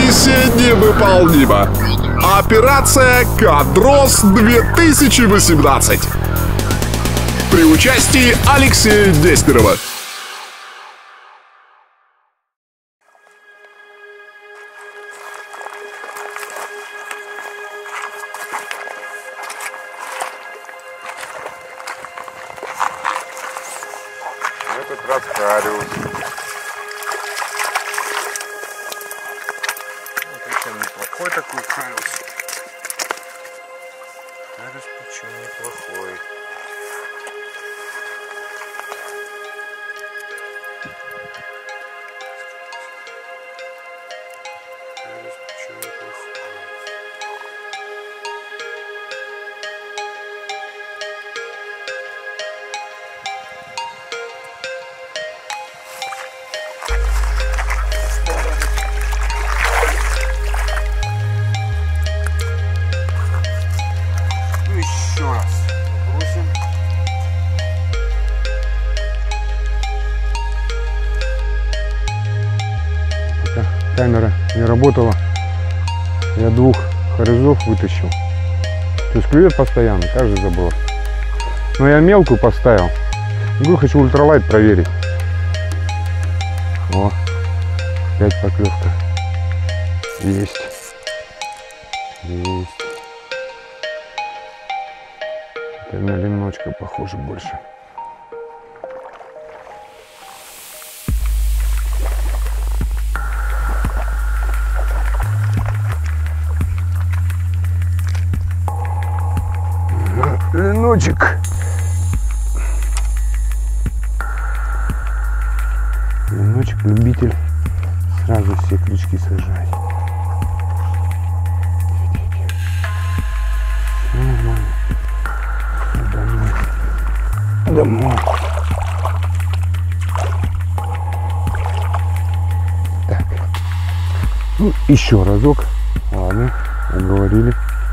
Миссия невыполнима. Операция «Кадрос 2018». При участии Алексея Дестерова. Этот раскариус. Причем неплохой такой хариус. Хариус причем неплохой. Хариус причем неплохой. Еще раз бросим. Пока камера не работала, я 2 хорезов вытащил. То есть клюет постоянно, каждый заброс. Но я мелкую поставил. Говорю, хочу ультралайт проверить. О, опять поклевка. Есть. Есть. Это на леночка похоже больше. Леночек. Леночек любитель сразу все крючки сажать. Все нормально. Домой. Так. Ну, еще разок. Ладно, уговорили.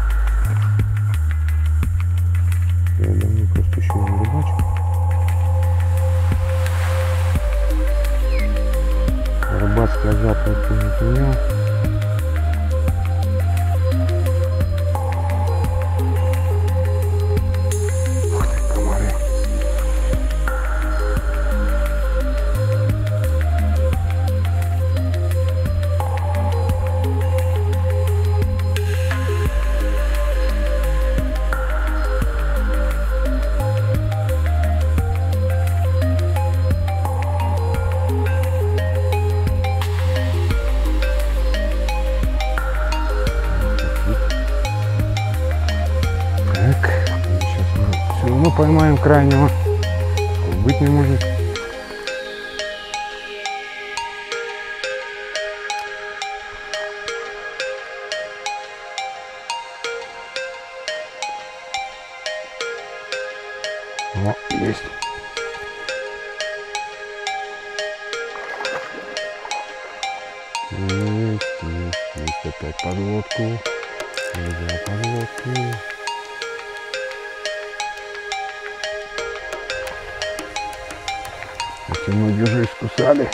Я давно просто еще не рыбачу. Рыбацкий азарт никто не понял. Мы поймаем крайнего. Быть не может. О, есть. Есть опять подводку. Нельзя подводку. Эти ноги уже искусали.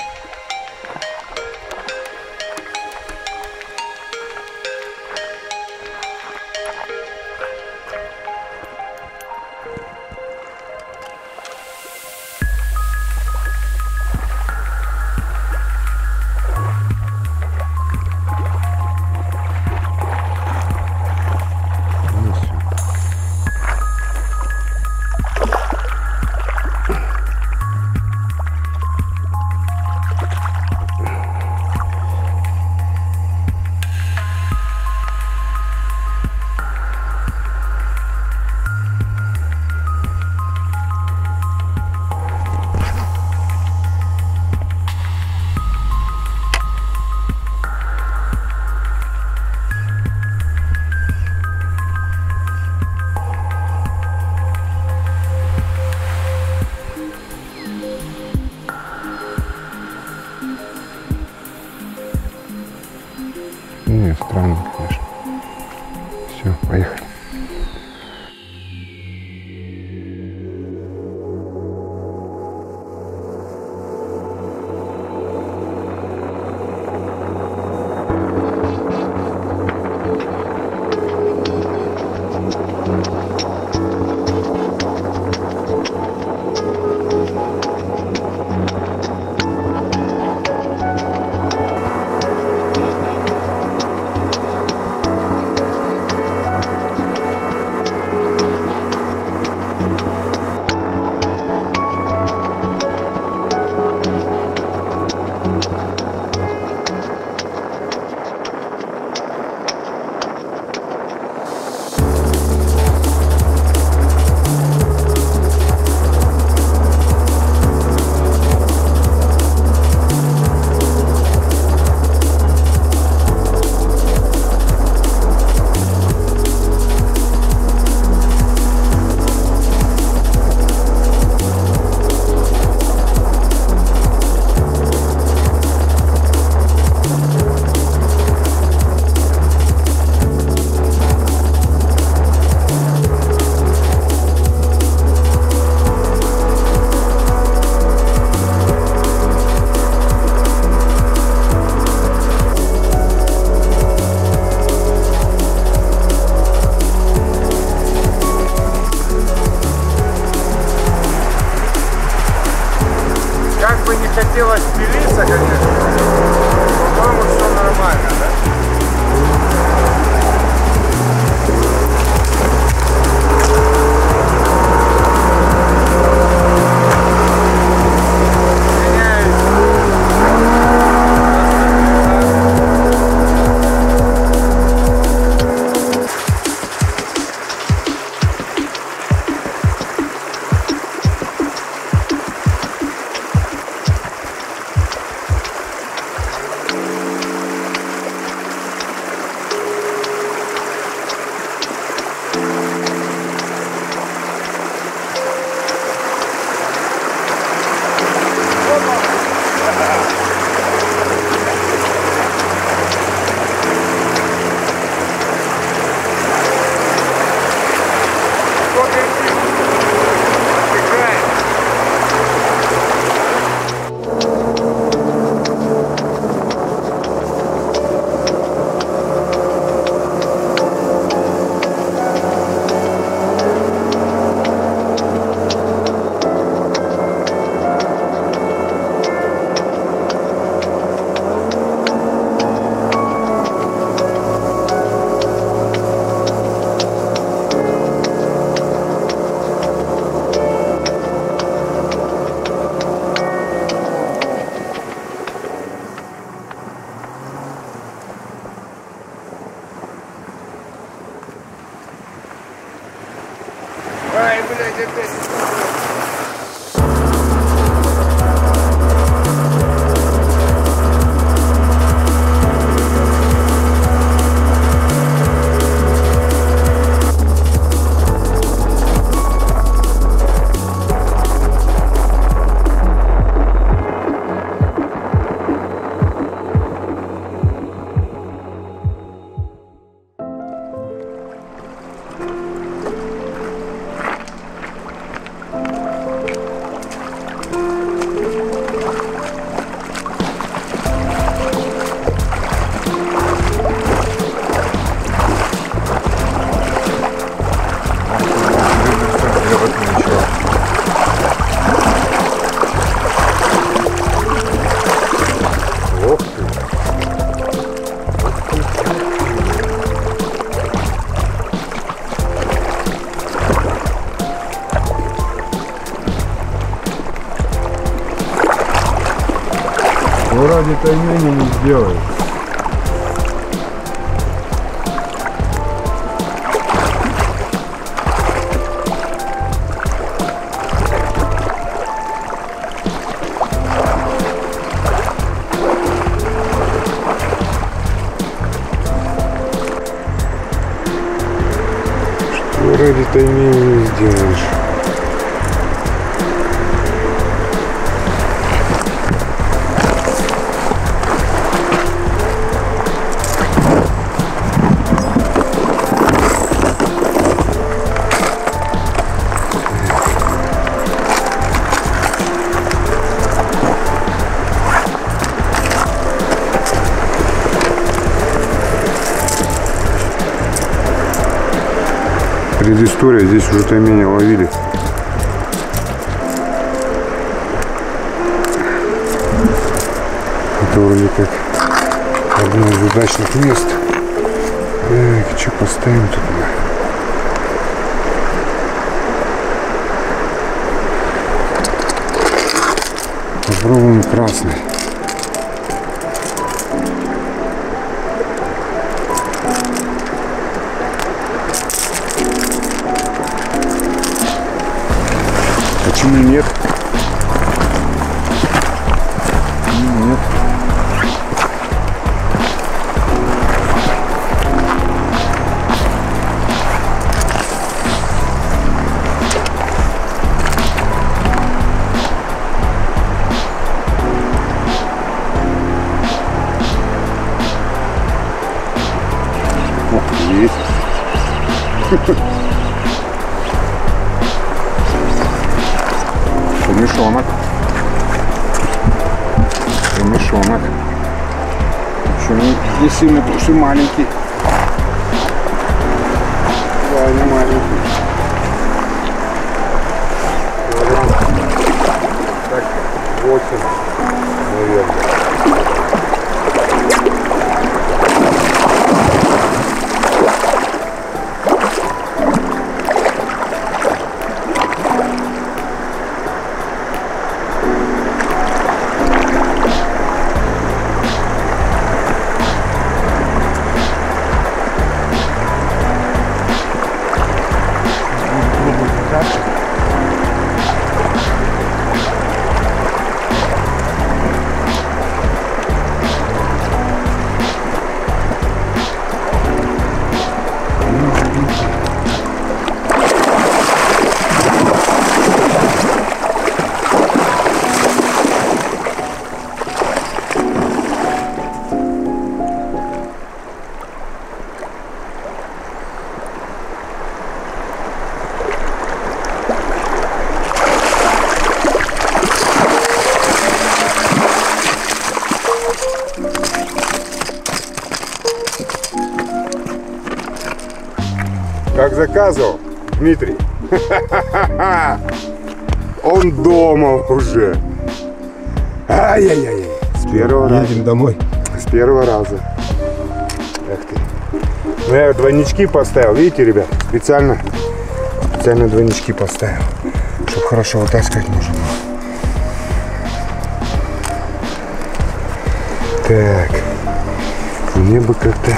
хотелось пилиться, конечно. По-моему, все нормально, да? Ай, блядь, опять. Ну ради таймени не сделаешь. Что ради таймени не сделаешь? Предыстория, здесь уже таймени ловили. Это вроде как одно из удачных мест. Так, что поставим тут? Попробуем красный. Почему нет? Нет. О, есть. Мешонок. Мешонок. Причем не сильно, потому что маленький. Да, не маленький. Так, 8. Как заказывал, Дмитрий. Он дома уже. Ай-яй-яй. С первого раза. Едем домой. С первого раза. Эх ты. Ну я двойнички поставил, видите, ребят? Специально двойнички поставил, чтобы хорошо вытаскивать можно было. Так. Мне бы как-то...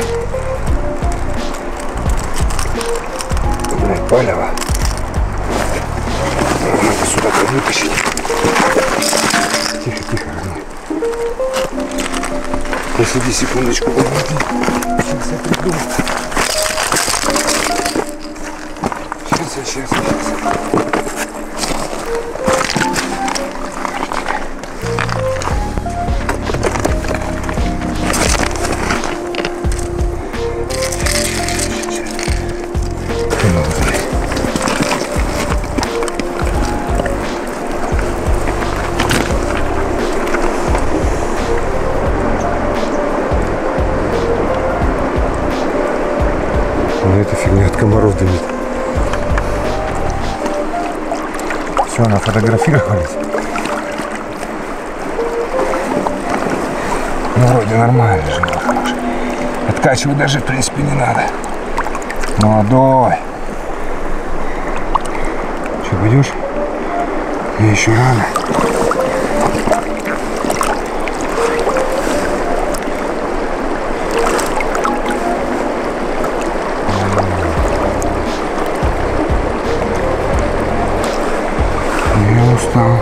Палево. Надо сюда вытащить. Тихо, тихо, родной. Посиди секундочку. Сейчас я приду. Сейчас. Эта фигня от комаров дымит. Все, нафотографировались. Ну, вроде нормально же. Откачивать даже, в принципе, не надо. Молодой. Что, пойдешь? Мне еще рано. Устал.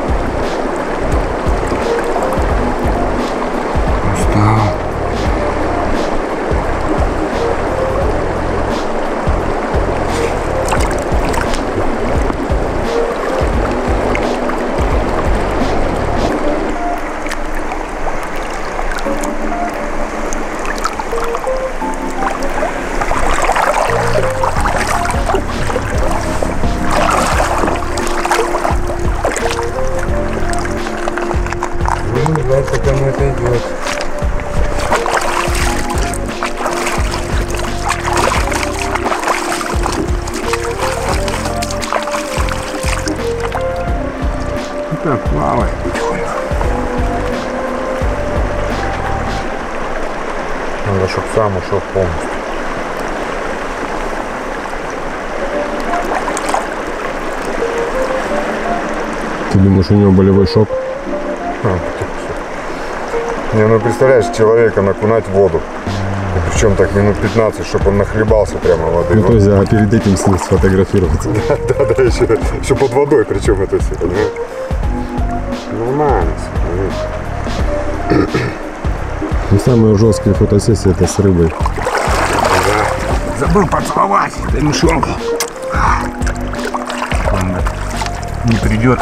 Знаете, кому это идет. Так, плавай потихоньку. Надо, чтобы сам ушел полностью. Ты думаешь, у него болевой шок? Не, ну представляешь, человека накунать в воду. И причем так минут 15, чтобы он нахлебался прямо воды. Ну, то есть, а перед этим с ним сфотографироваться. Да, еще под водой, причем это все, понимаешь? Нормально. Ну, самые жесткие фотосессии это с рыбой. Да. Забыл поцеловать, дай мышонку. Он не придет.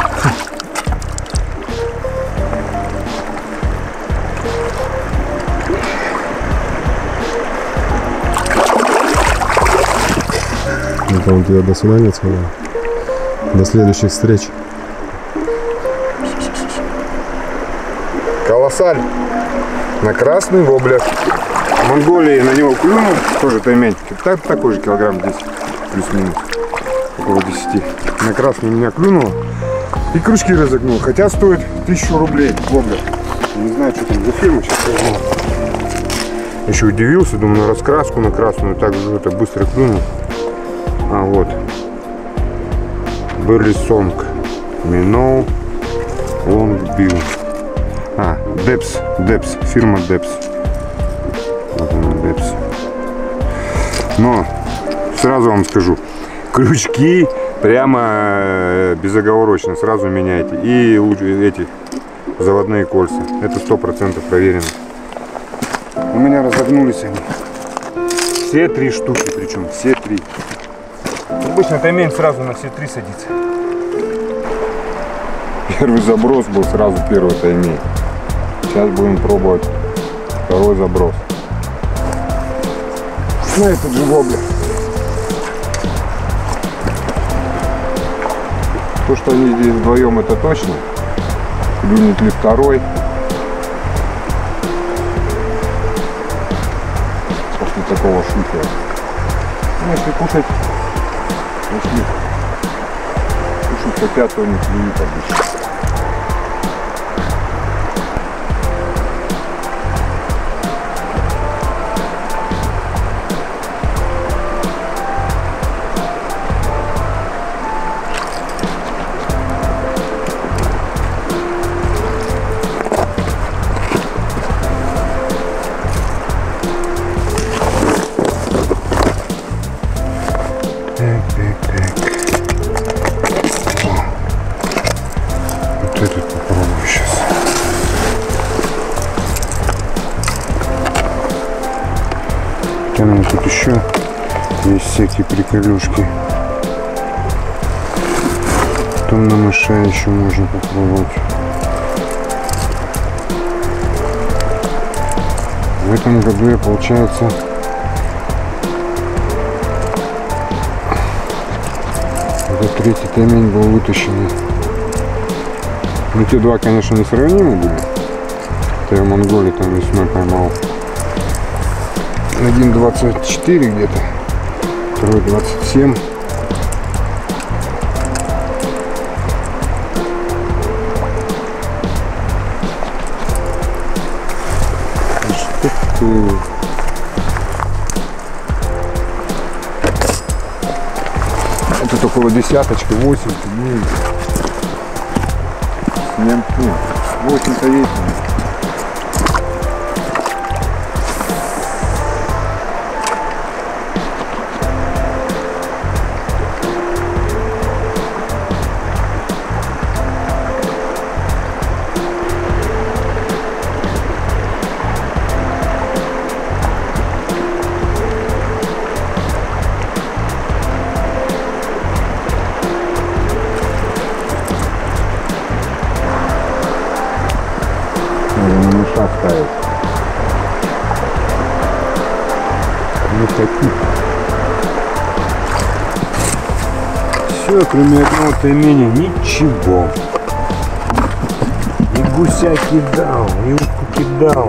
Это он тебя до свидания сказал. До следующих встреч. Колоссаль. На красный воблер. В Монголии на него клюнул, тоже таймень. Такой же килограмм 10, плюс-минус. Около 10. На красный меня клюнуло. И крючки разогнул. Хотя стоит 1000 рублей воблер. Не знаю, что там за фирма, сейчас возьму. Еще удивился, думаю, на раскраску на красную. Так же это быстро клюнул. А вот. Берлисонг. Миноу. Лонгбилл. А, Депс, фирма Депс. Вот она, Депс. Но сразу вам скажу, крючки прямо безоговорочно сразу меняйте. И эти заводные кольца. Это 100% проверено. У меня разогнулись они. Все 3 штуки, причем все 3. Обычно таймень сразу на все 3 садится. Первый заброс был сразу первый таймень. Сейчас будем пробовать второй заброс. На этот же воблер. То, что они здесь вдвоем, это точно. Клюнет ли второй? После такого шухера. Ну, если кушать Пошли. Кушать хотят, то не клюют обычно. Вот этот попробую сейчас. Хотя, наверное, тут еще есть всякие приколюшки. Потом на мыша еще можно попробовать. В этом году я, получается, этот третий таймень был вытащенный. Ну, те два, конечно, несравнимы были. Это я в Монголии там весной поймал. Один 24 где-то, второй 27. Что ты? Это около десяточки, 8, 9. Нет, 8-то есть. Ставить. Никаких. Все, кроме одного тайменя, ничего. И гуся кидал, и утку кидал.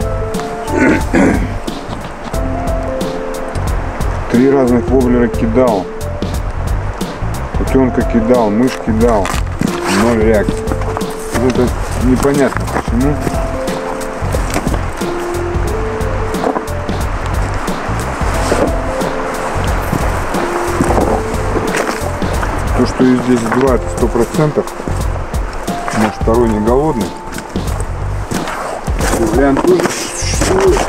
3 разных воблера кидал. Утенка кидал, мышь кидал. 0 реакций. Это непонятно почему. То, что и здесь 2, это 100%. Может, второй не голодный. Вариант тоже существует.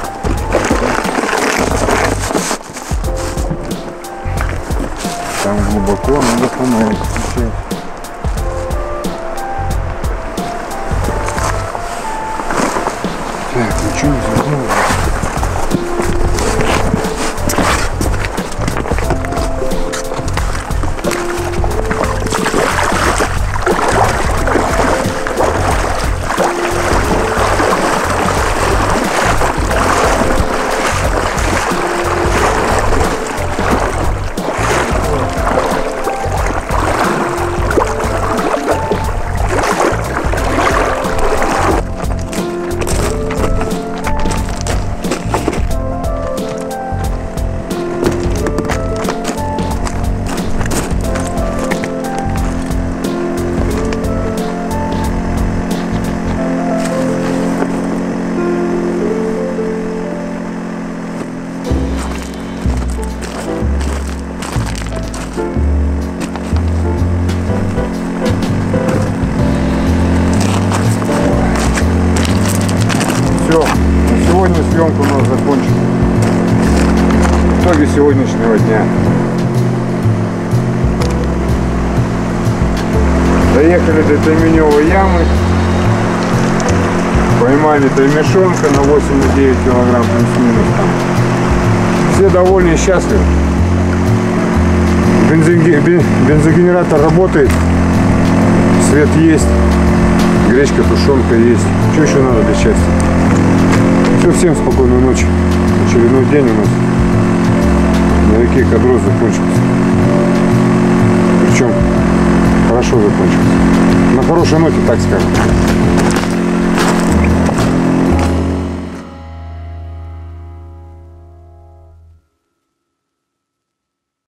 Там глубоко, надо фонарик включать. Так, ничего не забыл. Все, на сегодня съемка у нас закончена. Итоги сегодняшнего дня. Доехали до тайменевой ямы. Поймали таймешонка на 8,9 килограмм плюс-минус. Все довольны и счастливы. Бензогенератор работает. Свет есть. Гречка, тушенка есть. Что еще надо для счастья? Все, всем спокойной ночи. Очередной день у нас на реке Кадрос закончился. Причем хорошо закончился. На хорошей ноте, так скажем.